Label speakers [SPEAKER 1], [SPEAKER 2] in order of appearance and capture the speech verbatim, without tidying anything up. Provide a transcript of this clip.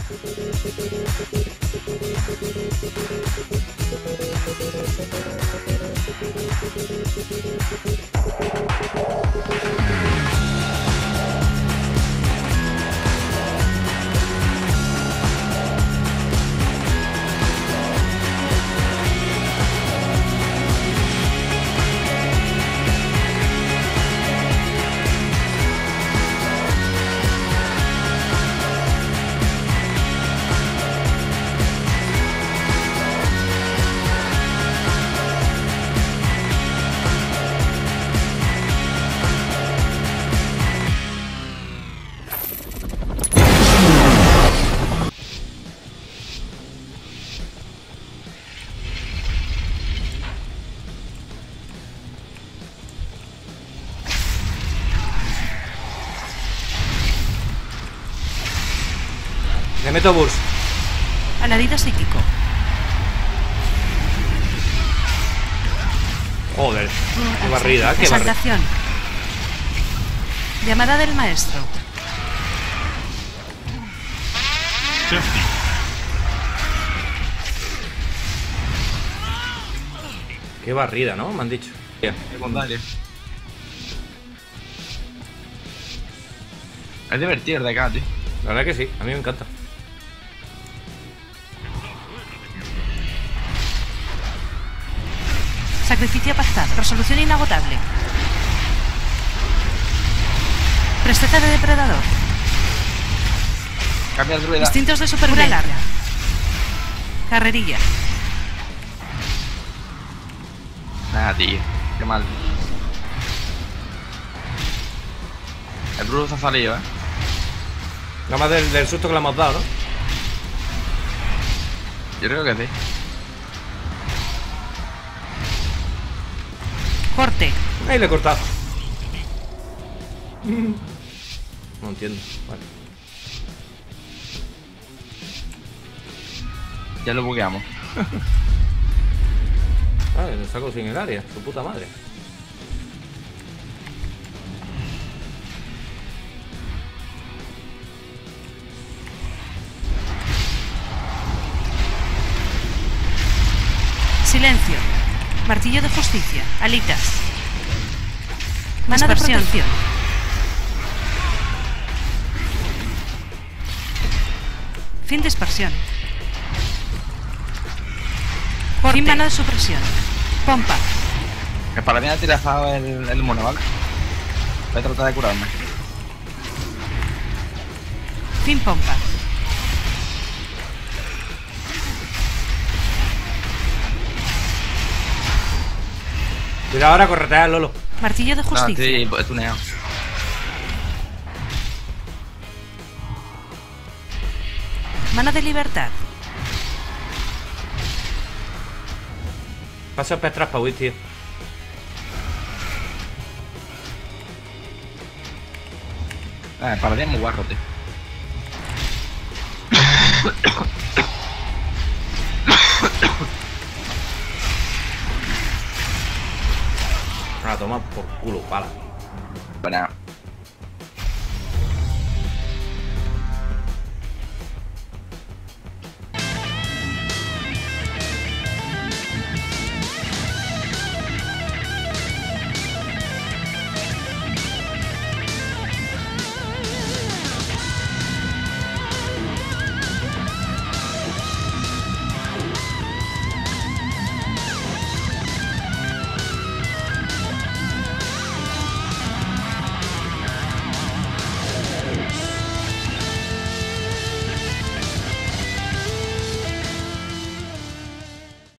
[SPEAKER 1] Le meto burst.
[SPEAKER 2] Alarido psíquico.
[SPEAKER 1] Joder, qué barrida, qué barrida.
[SPEAKER 2] Exaltación. Llamada del maestro.
[SPEAKER 1] Qué barrida, ¿no? Me han dicho.
[SPEAKER 3] Secundaria. Es divertido el de acá, tío.
[SPEAKER 1] La verdad que sí, a mí me encanta.
[SPEAKER 2] Sacrificio pactado. Resolución inagotable. Presteza de depredador.
[SPEAKER 3] Cambia el druida.
[SPEAKER 2] Instintos de supervivencia. Larga. Carrerilla.
[SPEAKER 3] Nada, tío. Qué mal. El brujo se ha salido, eh.
[SPEAKER 1] Nada más del, del susto que le hemos dado, ¿no?
[SPEAKER 3] Yo creo que sí.
[SPEAKER 2] Corte.
[SPEAKER 1] Ahí le he cortado. No entiendo. Vale.
[SPEAKER 3] Ya lo bugueamos.
[SPEAKER 1] Vale, lo saco sin el área. Su puta madre.
[SPEAKER 2] Silencio. Martillo de justicia. Alitas. Mana de protección. Fin de dispersión. Corte. Fin mana de supresión. Pompa.
[SPEAKER 3] Que para mí ha tirado el, el mono, ¿vale? Voy a tratar de curarme.
[SPEAKER 2] Fin pompa.
[SPEAKER 1] Cuidado ahora, corretea, Lolo.
[SPEAKER 2] Martillo de
[SPEAKER 3] No,
[SPEAKER 2] justicia.
[SPEAKER 3] estoy tuneado.
[SPEAKER 2] Mana de libertad.
[SPEAKER 1] Paso espectral para huir, tío.
[SPEAKER 3] Ah, para mí es muy guarro, tío.
[SPEAKER 1] A tomar por culo, pala.
[SPEAKER 3] Bueno.